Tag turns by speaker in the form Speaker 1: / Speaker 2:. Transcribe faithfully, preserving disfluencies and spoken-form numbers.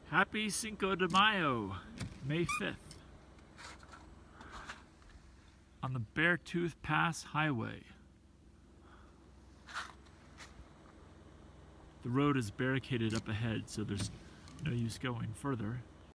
Speaker 1: Happy Cinco de Mayo, May fifth. On the Beartooth Pass highway. The road is barricaded up ahead, so there's no use going further.